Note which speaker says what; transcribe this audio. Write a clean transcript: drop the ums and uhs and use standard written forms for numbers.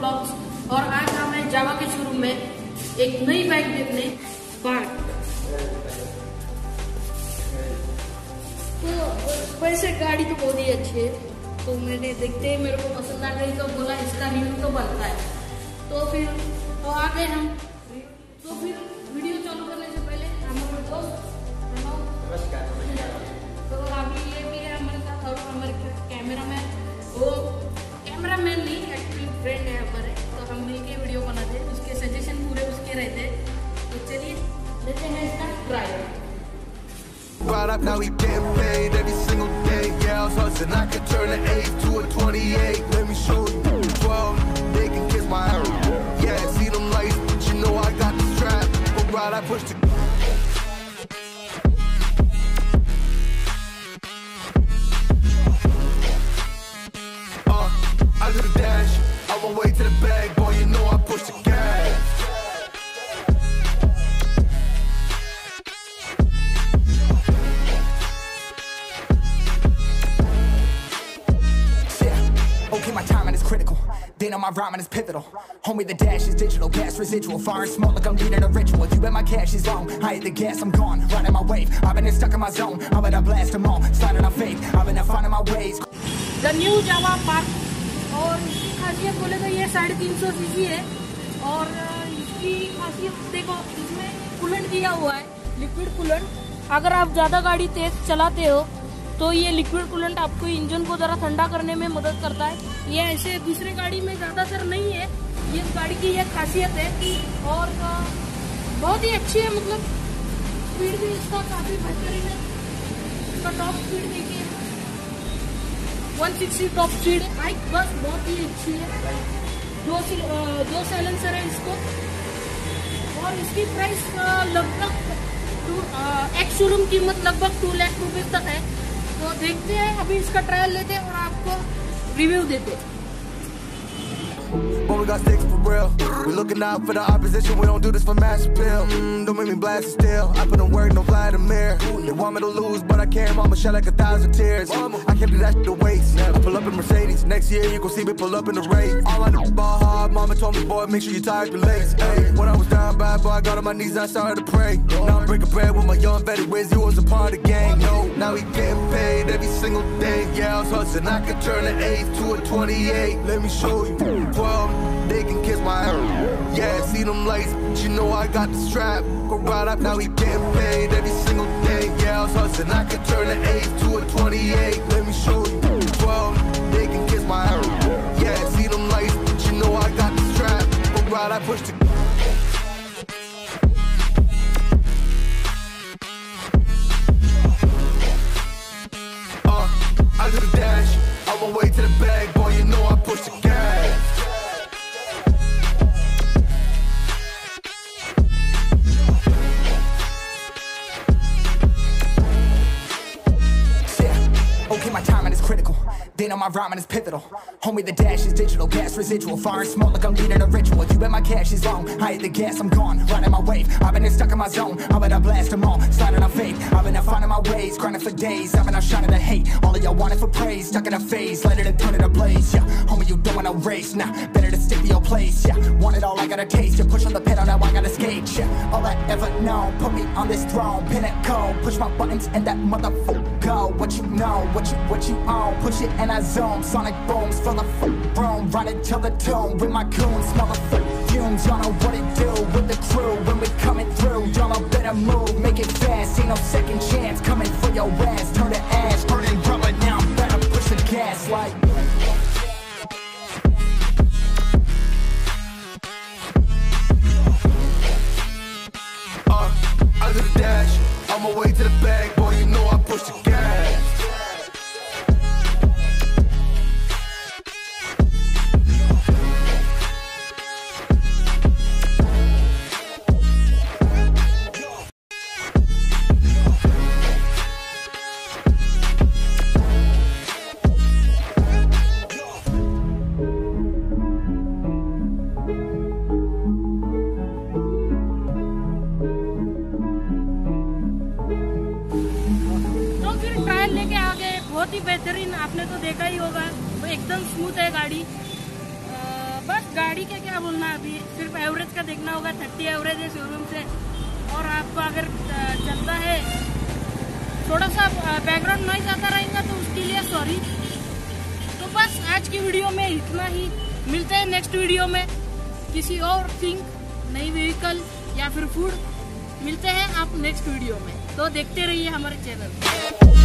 Speaker 1: Blogs. और आज हम हैं जावा के शोरूम में एक नई बाइक देखने पार्क। तो वैसे गाड़ी तो बहुत ही अच्छी है, तो मैंने देखते ही मेरे को पसंद आ गई, तो बोला इसका रिव्यू तो बनता है। तो फिर तो आ गए हम। तो फिर वीडियो चालू करने से पहले हमारे दोस्त तो अभी ये भी है हमारे साथ, और हमारे कैमरामैन, वो कैमरामैन नहीं एक्चुअली फ्रेंड है हमारे, तो हम मिलके वीडियो बनाते हैं, उसके सजेशन पूरे उसके रहते हैं। तो चलिए लेते हैं इसका try.
Speaker 2: Brought up, now we getting paid every single day. Yeah, I was hustling, I could turn an 8 to a 28. Let me show you 12, they can kiss my arrow. Yeah, see them lights, but you know I got the strap. But right, I pushed the I do the dash, I went way to the bag, boy, you know I pushed the gas.
Speaker 3: My timing is critical, then on my rhyming is pivotal. Homie, the dash is digital, gas residual, fire and smoke like I'm leading a ritual. You bet my cash is long, I hit the gas, I'm gone, riding my wave. I've been stuck in my zone, I'm gonna blast them all, sliding on faith, I've been finding my ways.
Speaker 1: The new Jawa Park, और इसकी खासियत बोले तो ये 350 CC है। और इसकी खासियत देखो, इसमें कूलेंट दिया हुआ है, लिक्विड कूलेंट। अगर आप ज़्यादा गाड़ी तेज चलाते हो तो ये लिक्विड कूलेंट आपको इंजन को ज़रा ठंडा करने में मदद करता है। ये ऐसे दूसरे गाड़ी में ज़्यादातर नहीं है, ये गाड़ी की ये खासियत है। और बहुत ही अच्छी है, मतलब स्पीड भी इसका काफ़ी बेहतरीन है। इसका टॉप स्पीड देखिए 160 टॉप स्पीड है। बाइक बस बहुत ही अच्छी है। दो साइलेंसर है इसको। और इसकी प्राइस लगभग एक्स शोरूम कीमत लगभग 2 लाख रुपए तक है। तो देखते हैं, अभी इसका ट्रायल लेते हैं और आपको रिव्यू देते हैं।
Speaker 2: When we got sticks for real, we looking out for the opposition. We don't do this for mass appeal. Don't make me blast it still. I put in work, no Vladimir. They want me to lose, but I can't. Mama shed like 1,000 tears. I can't do that shit to waste. I pull up in Mercedes. Next year you gon' see me pull up in the race. All I know is ball hard. Mama told me, boy, make sure you tie your legs. Hey, when I was down bad, boy, I got on my knees and I started to pray. Now I'm breaking bread with my young vetted Wiz. He was a part of the gang. No, now he getting paid every single day. Yeah, I was hustling. I could turn an 8 to a 28. Let me show you 12. They can kiss my arrow. Yeah, see them lights, but you know I got the strap. Go right up, now we getting paid every single day. Yeah, I was hustling, I could turn an 8 to a 28. Let me show you 12, they can kiss my arrow. Yeah, see them lights, but you know I got the strap. Go right, I push the I do the dash, I went way to the bag, boy, you know I push the gas.
Speaker 3: My timing is critical, then on my rhyming is pivotal. Homie, the dash is digital, gas residual, fire and smoke like I'm leading a ritual. You bet my cash is long, I hit the gas, I'm gone, riding my wave. I've been stuck in my zone, I'm gonna blast them all, sliding on faith. I've been finding my ways, grinding for days. I've been shining the hate, all of y'all wanted for praise. Stuck in a phase, let it turn it a blaze. Yeah, homie, you don't wanna race, nah, better to stick to your place. Yeah, want it all, I gotta taste. You push on the pedal, now I gotta skate. Yeah, all I ever know, put me on this throne, pinnacle. Push my buttons and that motherfucker go. What you know, what you own. Push it and I zoom, sonic booms full of room. Run it till the tomb with my goons, smell the fumes. Y'all know what it do with the crew when we coming through. Y'all know better move, make it fast. Ain't no second chance coming for your ass. Turn to ash, burning rubber now. Better push the gas like.
Speaker 2: I do the dash, on my way to the bag, boy, you know I push the gas.
Speaker 1: बहुत ही बेहतरीन, आपने तो देखा ही होगा, वो एकदम smooth है गाड़ी। बस गाड़ी गाड़ी का क्या बोलना है, अभी सिर्फ एवरेज का देखना होगा। 30 एवरेज है शोरूम से, और आपको अगर चलता है थोड़ा सा बैकग्राउंड नॉइज आता रहेगा तो उसके लिए सॉरी। तो बस आज की वीडियो में इतना ही, मिलते हैं नेक्स्ट वीडियो में किसी और थिंग, नई व्हीकल या फिर फूड। मिलते हैं आप नेक्स्ट वीडियो में, तो देखते रहिए हमारे चैनल।